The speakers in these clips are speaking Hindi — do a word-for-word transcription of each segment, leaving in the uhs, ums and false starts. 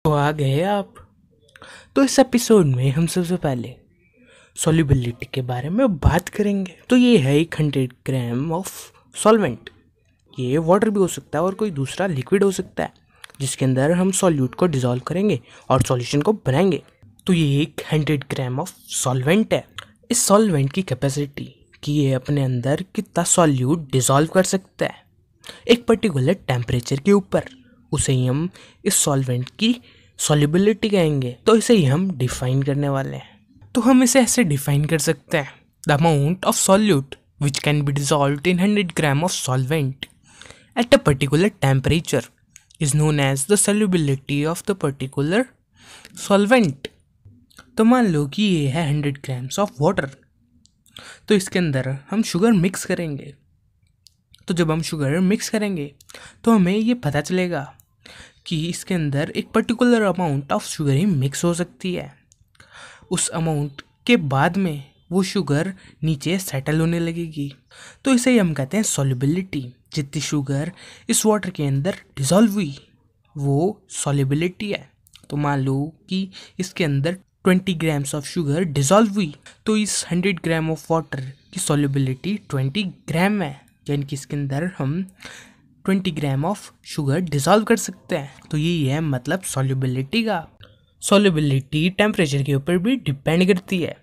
तो आ गए आप। तो इस एपिसोड में हम सबसे पहले सॉल्युबिलिटी के बारे में बात करेंगे। तो ये है एक हंड्रेड ग्राम ऑफ सॉल्वेंट। ये वाटर भी हो सकता है और कोई दूसरा लिक्विड हो सकता है जिसके अंदर हम सॉल्यूट को डिसॉल्व करेंगे और सॉल्यूशन को बनाएंगे। तो ये एक हंड्रेड ग्राम ऑफ सॉल्वेंट है। इस सॉल्वेंट की कैपेसिटी कि ये अपने अंदर कितना सॉल्यूट डिसॉल्व कर सकता है एक पर्टिकुलर टेम्परेचर के ऊपर, उसे ही हम इस सॉल्वेंट की सॉल्युबिलिटी कहेंगे। तो इसे ही हम डिफाइन करने वाले हैं। तो हम इसे ऐसे डिफाइन कर सकते हैं, the amount of solute which can be dissolved in hundred gram of solvent at a particular temperature is known as the solubility of the particular solvent. तो मान लो कि ये है हंड्रेड ग्राम्स ऑफ वाटर। तो इसके अंदर हम शुगर मिक्स करेंगे। तो जब हम शुगर मिक्स करेंगे तो हमें ये पता चलेगा कि इसके अंदर एक पर्टिकुलर अमाउंट ऑफ शुगर ही मिक्स हो सकती है। उस अमाउंट के बाद में वो शुगर नीचे सेटल होने लगेगी। तो इसे ही हम कहते हैं सॉल्युबिलिटी। जितनी शुगर इस वाटर के अंदर डिसॉल्व हुई वो सॉल्युबिलिटी है। तो मान लो कि इसके अंदर twenty grams of sugar dissolve हुई, तो इस हंड्रेड ग्राम ऑफ वाटर की सॉल्युबिलिटी ट्वेंटी ग्राम है, यानी कि इसके अंदर हम twenty gram of sugar dissolve कर सकते हैं। तो यही है मतलब सॉल्युबिलिटी का। सॉल्युबिलिटी टेम्परेचर के ऊपर भी डिपेंड करती है।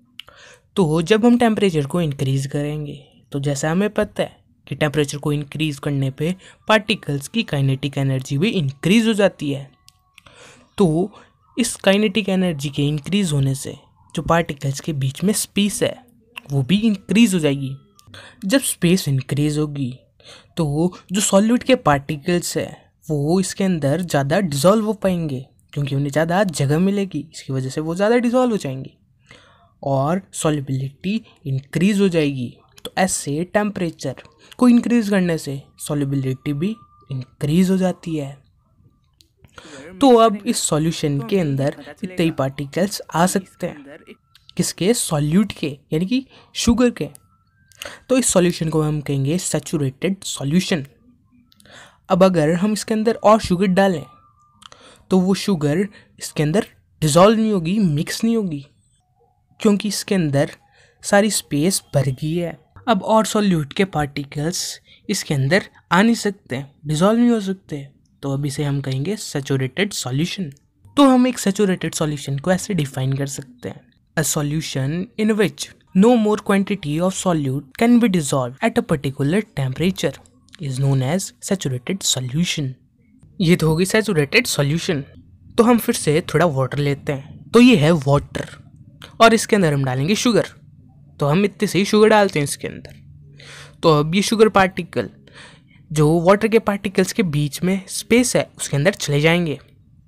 तो जब हम टेम्परेचर को इंक्रीज़ करेंगे तो जैसा हमें पता है कि टेम्परेचर को इंक्रीज़ करने पे पार्टिकल्स की काइनेटिक एनर्जी भी इंक्रीज़ हो जाती है। तो इस काइनेटिक एनर्जी के इंक्रीज़ होने से जो पार्टिकल्स के बीच में स्पेस है वो भी इंक्रीज़ हो जाएगी। जब स्पेस इंक्रीज़ होगी तो जो सॉल्यूट के पार्टिकल्स है वो इसके अंदर ज़्यादा डिसॉल्व हो पाएंगे, क्योंकि उन्हें ज़्यादा जगह मिलेगी। इसकी वजह से वो ज़्यादा डिसॉल्व हो जाएंगे और सॉल्युबिलिटी इंक्रीज़ हो जाएगी। तो ऐसे टेम्परेचर को इंक्रीज़ करने से सॉल्युबिलिटी भी इंक्रीज़ हो जाती है। तो अब इस सॉल्यूशन के अंदर इतने ही पार्टिकल्स आ सकते हैं, किसके? सॉल्यूट के, यानी कि शुगर के। तो इस सॉल्यूशन को हम कहेंगे सैचुरेटेड सॉल्यूशन। अब अगर हम इसके अंदर और शुगर डालें तो वो शुगर इसके अंदर डिसॉल्व नहीं होगी, मिक्स नहीं होगी, क्योंकि इसके अंदर सारी स्पेस भर गई है। अब और सॉल्यूट के पार्टिकल्स इसके अंदर आ नहीं सकते, डिसॉल्व नहीं हो सकते। तो अब इसे हम कहेंगे सैचुरेटेड सॉल्यूशन। तो हम एक सैचुरेटेड सॉल्यूशन को ऐसे डिफाइन कर सकते हैं, a solution in which no more quantity of solute can be dissolved at a particular temperature is known as saturated solution। ये तो होगी सैचुरेटेड सॉल्यूशन। तो हम फिर से थोड़ा वाटर लेते हैं। तो ये है वाटर और इसके अंदर हम डालेंगे शुगर। तो हम इतने से ही शुगर डालते हैं इसके अंदर। तो अब ये शुगर पार्टिकल जो वाटर के पार्टिकल्स के बीच में स्पेस है उसके अंदर चले जाएंगे।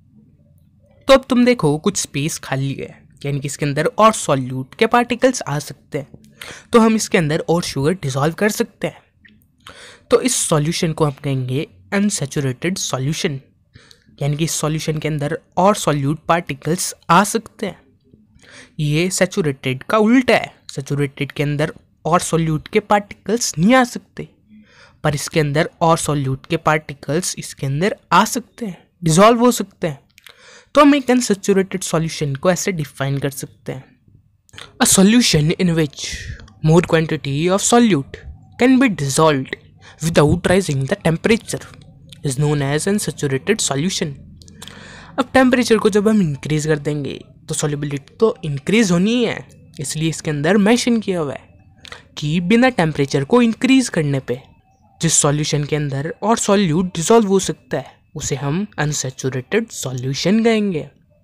तो अब तुम देखो कुछ स्पेस खाली है, यानी कि इसके अंदर और सॉल्यूट के पार्टिकल्स आ सकते हैं। तो हम इसके अंदर और शुगर डिसॉल्व कर सकते हैं। तो इस सॉल्यूशन को हम कहेंगे अनसैचुरेटेड सॉल्यूशन, यानी कि इस सॉल्यूशन के अंदर और सॉल्यूट पार्टिकल्स आ सकते हैं। ये सैचुरेटेड का उल्टा है। सैचुरेटेड के अंदर और सॉल्यूट के पार्टिकल्स नहीं आ सकते, पर इसके अंदर और सॉल्यूट के पार्टिकल्स इसके अंदर आ सकते हैं, डिसॉल्व हो सकते हैं। तो हम एक अनसैचुरेटेड सॉल्यूशन को ऐसे डिफाइन कर सकते हैं, a solution in which more quantity of solute can be dissolved without rising the temperature is known as unsaturated solution. अब टेम्परेचर को जब हम इंक्रीज कर देंगे तो सॉल्युबिलिटी तो इंक्रीज होनी ही है, इसलिए इसके अंदर मेंशन किया हुआ है कि बिना टेम्परेचर को इंक्रीज करने पे जिस सॉल्यूशन के अंदर और सॉल्यूट डिसॉल्व हो सकता है उसे हम अनसैचुरेटेड सॉल्यूशन कहेंगे।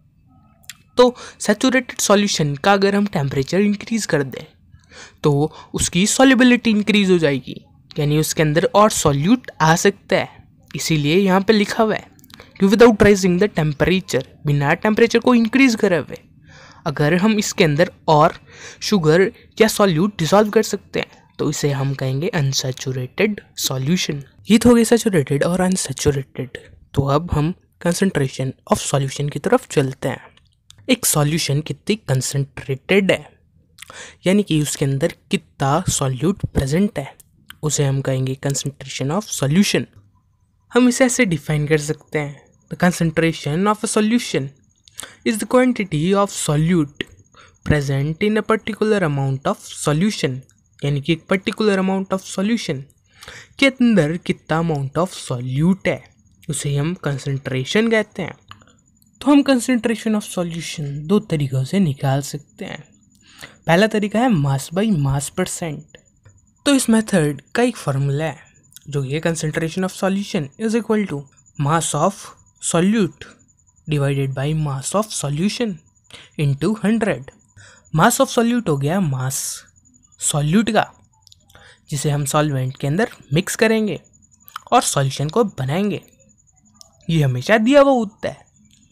तो सैचुरेटेड सॉल्यूशन का अगर हम टेम्परेचर इंक्रीज कर दें तो उसकी सॉल्युबिलिटी इंक्रीज हो जाएगी, यानी उसके अंदर और सॉल्यूट आ सकता है। इसीलिए यहाँ पे लिखा हुआ है कि विदाउट राइजिंग द टेम्परेचर, बिना टेम्परेचर को इंक्रीज करे हुए अगर हम इसके अंदर और शुगर या सॉल्यूट डिसॉल्व कर सकते हैं तो इसे हम कहेंगे अनसैचुरेटेड सॉल्यूशन। ये तो हो गई सैचुरेटेड और अनसैचुरेटेड। तो अब हम कंसंट्रेशन ऑफ सॉल्यूशन की तरफ चलते हैं। एक सॉल्यूशन कितनी कंसंट्रेटेड है, यानी कि उसके अंदर कितना सॉल्यूट प्रेजेंट है, उसे हम कहेंगे कंसंट्रेशन ऑफ सॉल्यूशन। हम इसे ऐसे डिफाइन कर सकते हैं, the concentration of a solution is the quantity of solute present in a particular amount of solution, यानी कि एक पर्टिकुलर अमाउंट ऑफ सॉल्यूशन के अंदर कितना अमाउंट ऑफ सॉल्यूट है उसे हम कंसंट्रेशन कहते हैं। तो हम कंसंट्रेशन ऑफ सॉल्यूशन दो तरीक़ों से निकाल सकते हैं। पहला तरीका है मास बाई मास परसेंट। तो इस मेथड का एक फार्मूला है जो ये concentration of solution is equal to mass of solute divided by mass of solution into hundred. Mass of solute हो गया मास सॉल्यूट का, जिसे हम सॉल्वेंट के अंदर मिक्स करेंगे और सॉल्यूशन को बनाएंगे, ये हमेशा दिया हुआ होता है।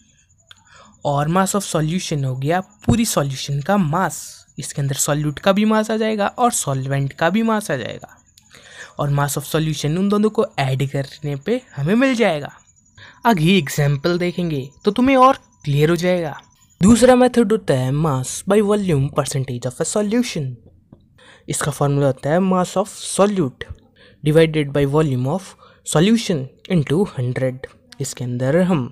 और मास ऑफ सॉल्यूशन हो गया पूरी सॉल्यूशन का मास, इसके अंदर सॉल्यूट का भी मास आ जाएगा और सॉल्वेंट का भी मास आ जाएगा, और मास ऑफ सॉल्यूशन उन दोनों को ऐड करने पे हमें मिल जाएगा। आगे एग्जाम्पल देखेंगे तो तुम्हें और क्लियर हो जाएगा। दूसरा मेथड होता है mass by volume percentage of a solution. इसका फॉर्मूला होता है mass of solute divided by volume of solution into hundred. इसके अंदर हम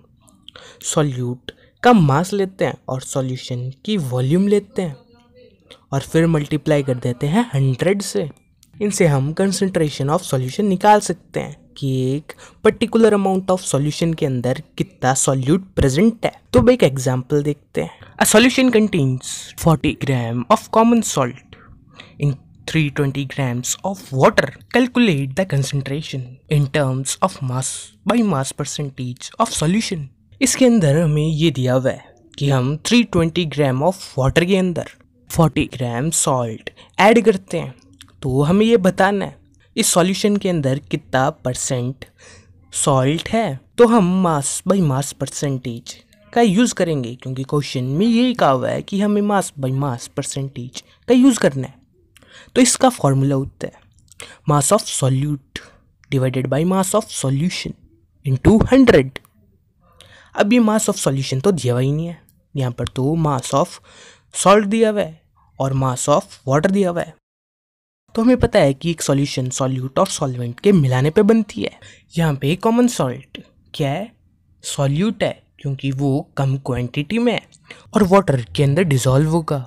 सॉल्यूट का मास लेते हैं और सॉल्यूशन की वॉल्यूम लेते हैं और फिर मल्टीप्लाई कर देते हैं हंड्रेड से। इनसे हम कंसंट्रेशन ऑफ सॉल्यूशन निकाल सकते हैं कि एक पर्टिकुलर अमाउंट ऑफ सॉल्यूशन के अंदर कितना सॉल्यूट प्रेजेंट है। तो एक एग्जांपल देखते हैं। A solution contains forty gram of common salt in three twenty grams of water. Calculate the concentration in terms of mass by mass percentage of solution. इसके अंदर हमें ये दिया हुआ है कि हम three twenty gram of water के अंदर फोर्टी ग्राम सॉल्ट ऐड करते हैं। तो हमें ये बताना है इस सॉल्यूशन के अंदर कितना परसेंट सॉल्ट है। तो हम मास बाय मास परसेंटेज का यूज़ करेंगे, क्योंकि क्वेश्चन में यही कहा हुआ है कि हमें मास बाय मास परसेंटेज का यूज़ करना है। तो इसका फॉर्मूला होता है mass of solute divided by mass of solution into hundred. अब ये मास ऑफ सॉल्यूशन तो दिया हुआ ही नहीं है, यहाँ पर तो मास ऑफ सॉल्ट दिया हुआ है और मास ऑफ वाटर दिया हुआ है। तो हमें पता है कि एक सॉल्यूशन सॉल्यूट और सॉल्वेंट के मिलाने पे बनती है। यहाँ पे कॉमन सॉल्ट क्या है, सॉल्यूट है, क्योंकि वो कम क्वांटिटी में है और वाटर के अंदर डिसॉल्व होगा,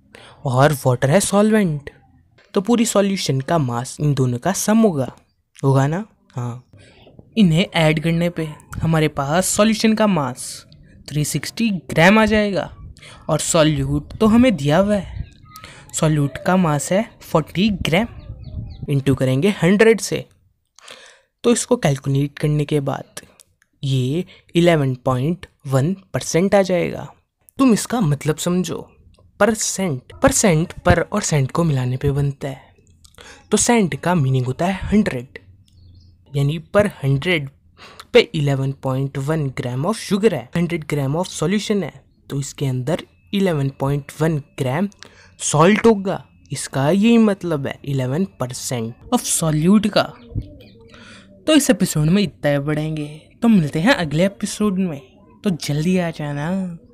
और वाटर है सॉल्वेंट। तो पूरी सॉल्यूशन का मास इन दोनों का सम होगा होगा ना। हाँ, इन्हें ऐड करने पे हमारे पास सॉल्यूशन का मास थ्री सिक्सटी ग्राम आ जाएगा और सॉल्यूट तो हमें दिया हुआ है, सॉल्यूट का मास है फोर्टी ग्राम। इंटू करेंगे हंड्रेड से, तो इसको कैलकुलेट करने के बाद ये इलेवन पॉइंट वन परसेंट आ जाएगा। तुम इसका मतलब समझो। परसेंट परसेंट पर और सेंट को मिलाने पे बनता है, तो सेंट का मीनिंग होता है हंड्रेड, यानी पर हंड्रेड पे eleven point one gram of sugar है, हंड्रेड ग्राम ऑफ सॉल्यूशन है, तो इसके अंदर eleven point one gram salt होगा। इसका यही मतलब है इलेवन परसेंट ऑफ सॉल्यूट का। तो इस एपिसोड में इतना ही पढ़ेंगे, तो मिलते हैं अगले एपिसोड में, तो जल्दी आ जाना।